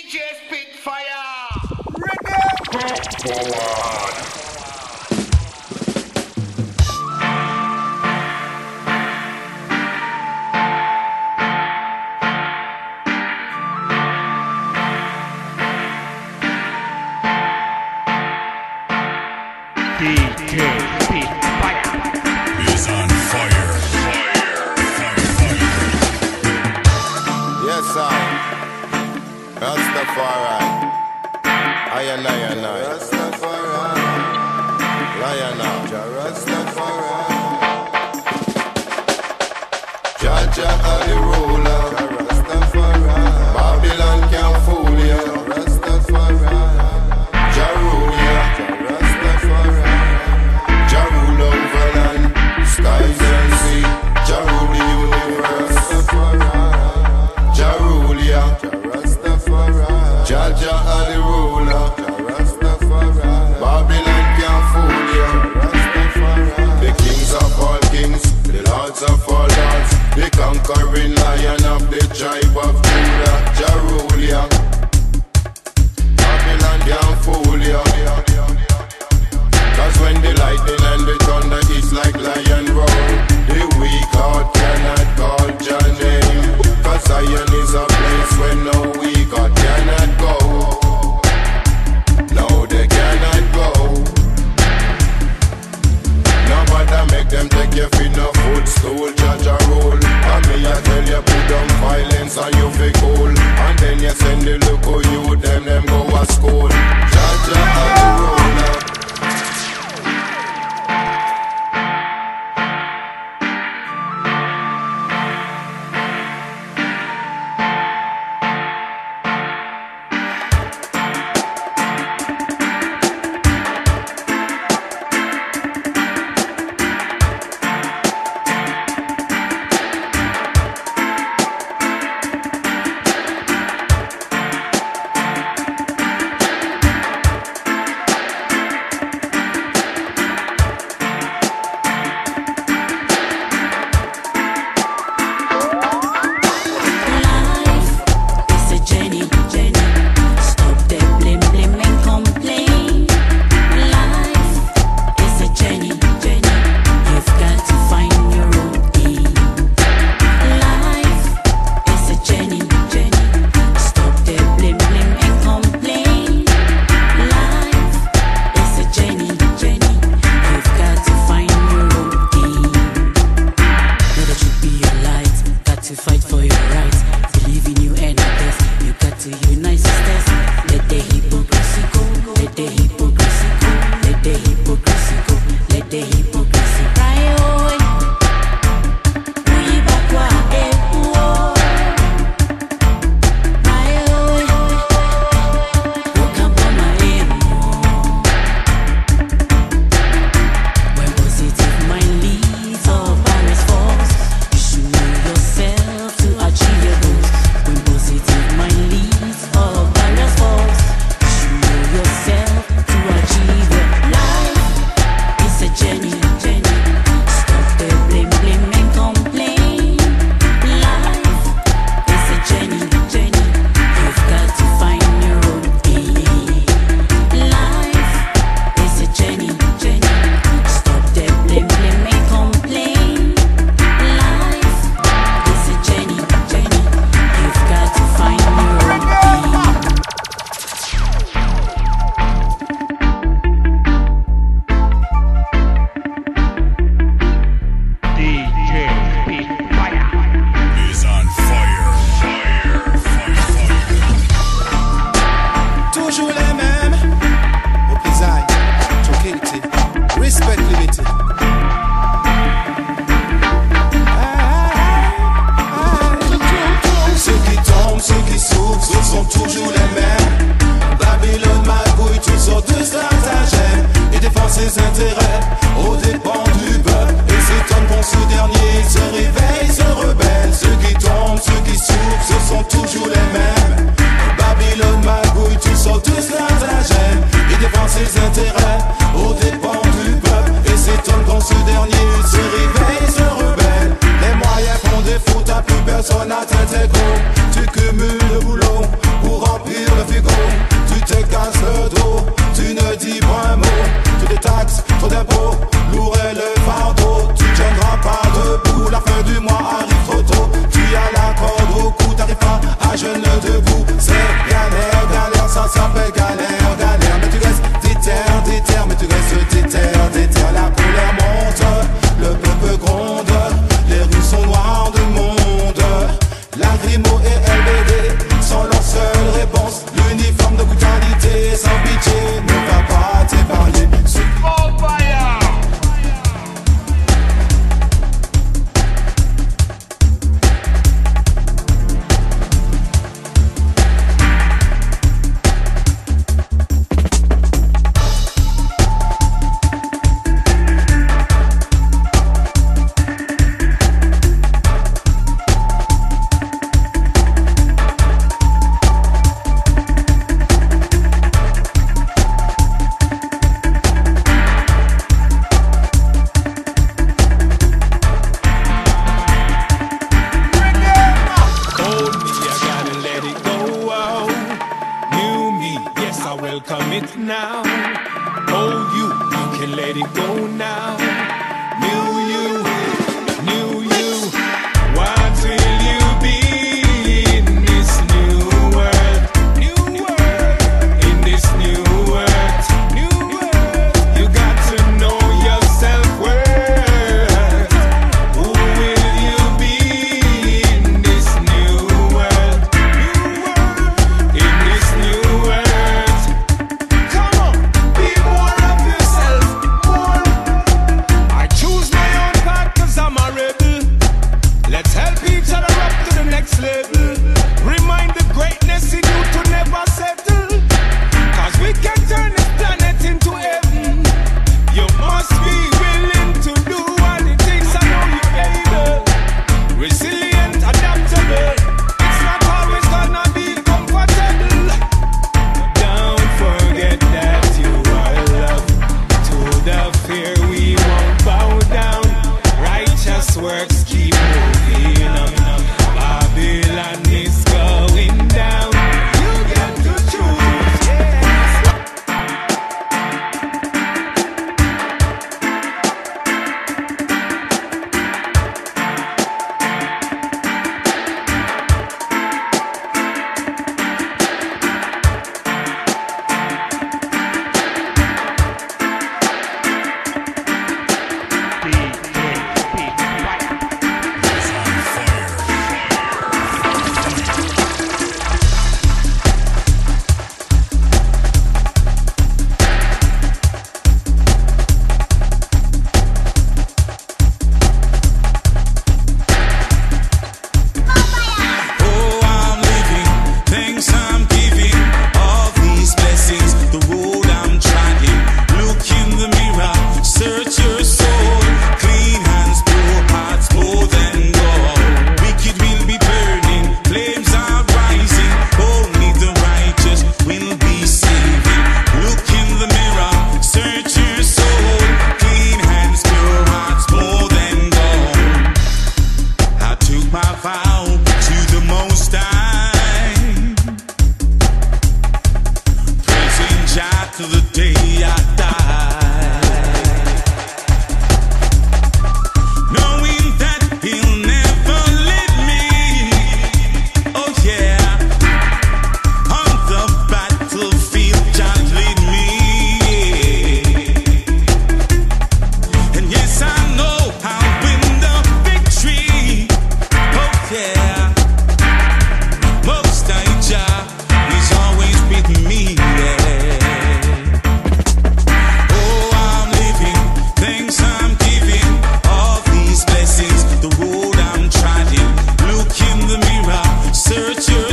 DJ Spitfire. Reggae. DJ Spitfire is on fire. Yes, Rastafari. I. Rastafari. Lion out. Rastafari. Jaja are the ruler. Rastafari. Babylon can't fool ya. Rastafari. Jarulia. Rastafari. Jarul over land, skies and sea. Jarul the universe. Jarulia. Jaja are the ruler. Babylon can't fool ya. The kings of all kings, the lords of all lords, the conquering lion of the tribe of Judah. Jarulia. Babylon can't fool ya. Cause when the lightning and the thunder is like lion roar, the weak heart cannot call your name. Cause Zion is a place where no weak heart cannot go. No, they cannot go. Nobody make them take your feet no footstool, judge a rule. And me I tell you put down violence and you feel cool. And then you send the local youth, them go to school. Judge a rule. personne n'atteint tes comptes. Tu cumules le boulot pour remplir le now. Oh, you can let it go now. New you, what will you be in this new world? New world, in this new world, new world. You got to know your self-worth. Who will you be in this new world? In this new world. Come on, be more of yourself, more. I choose my own path 'cause I'm a rebel. Let's help each other up to the next level. Remind the greatness in you to never settle. 'Cause we can turn this planet into heaven. You must be willing to do all the things I know you're able. Resilient, adaptable. It's not always gonna be comfortable. Don't forget that you are loved. To the fear we won't bow down. Righteous works keep moving on. Babylon is going down. You get to choose, yes. Oh, I'm living, thanks I'm giving. All these blessings, the road I'm trying. Look in the mirror, search your soul. Clean hands, pure hearts, more than gold. Wicked will be burning, flames are rising. Only the righteous will be saving. Look in the mirror, search your soul. Clean hands, pure hearts, more than gold. I took my vow to the Most High, praising Jah till the day I die, knowing that He'll never let me. Oh yeah, on the battlefield Jah lead me, and yes I know I'll win the victory. Oh yeah, Most High Jah is always with me. Yeah. Oh, I'm living, thanks I'm giving. All these blessings, the road I'm trying. Look in the mirror, search your